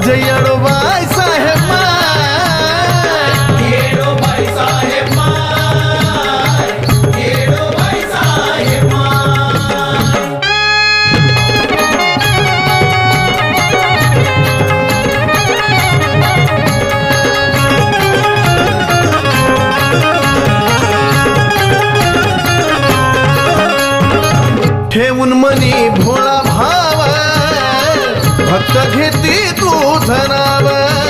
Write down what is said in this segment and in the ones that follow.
जयाडोबाई साहेब माय, येडोबाई साहेब माय, येडोबाई साहेब माय। ठेवून मनी भोळा भाव भक्त घेती तुझं नाव,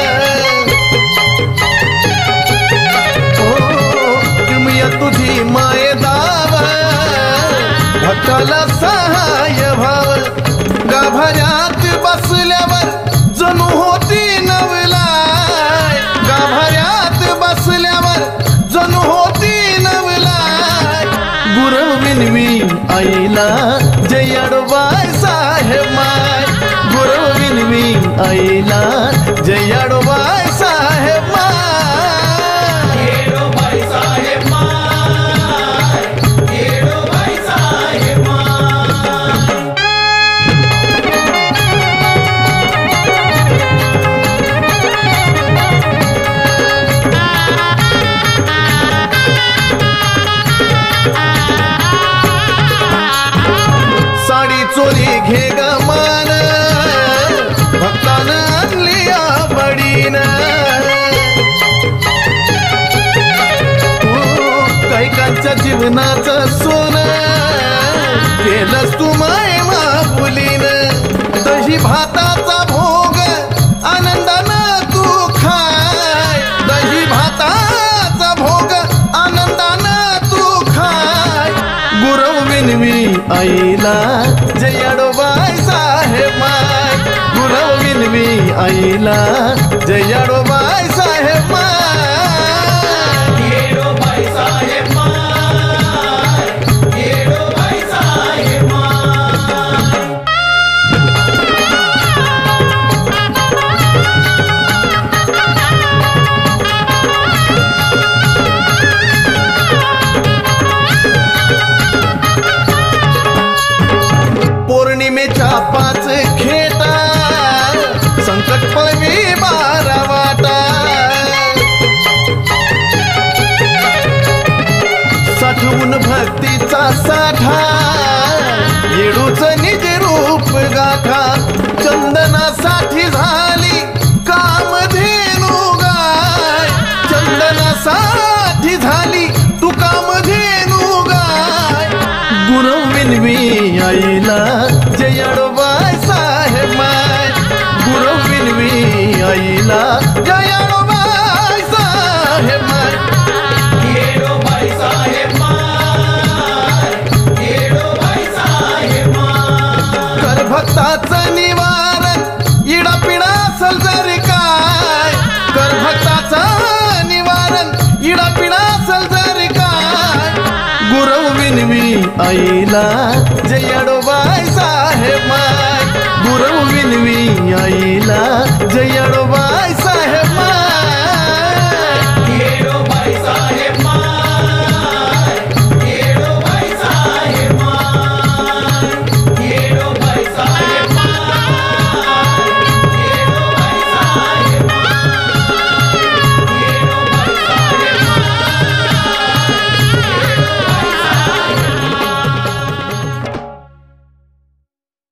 किमया तुझी माये दाव भक्ताला सहाय भाव, गाभाऱ्यात बसल्यावर जणू होती नवलाय, गाभाऱ्यात बसल्यावर जणू होती नवलाय, गुरव विनवी आईला जयाडोबाई साहेब माय, गुरव विनवी आईला जयाडोबाई साहेब माय, येडोबाई साहेब माय, येडोबाई साहेब माय। साडी चोरी घे ग मान भक्तानं आणली बडीन, कैकांच्या जीवनाचं सोनं केलंस तू माय मापुलीन, दही भाताचा भोग आनंदानं तू खाय, दही भाताचा भोग आनंदानं तू खाय, गुरव विनवी आईला जयाडोबाई साहेब माय, गुरव विनवी आईला जयाडोबाई साहेब माय, येडोबाई साहेब माय, येडोबाई साहेब माय। पौर्णिमेच्या 5 खेटा संकट पळवी 12 वाटा, साठवून भक्तीचा साठा येडूच निज रूप गाठा, चंदनासाठी झाली कामधेनू गाय, चंदनासाठी झाली तू कामधेनू गाय, गुरव विनवी आईला जयाडोबाई साहेब माय, गुरव विनवी आईला जयाडोबाई साहेब माय, येडोबाई साहेब माय, येडोबाई साहेब माय। कर भक्ताचं निवारण इडापिडा असल जरी काय, कर भक्ताचं निवारण इडापिडा असल जरी काय, गुरव विनवी आईला जयाडोबाई साहेब माय, गुरव विनवी आईला जयाडोबाई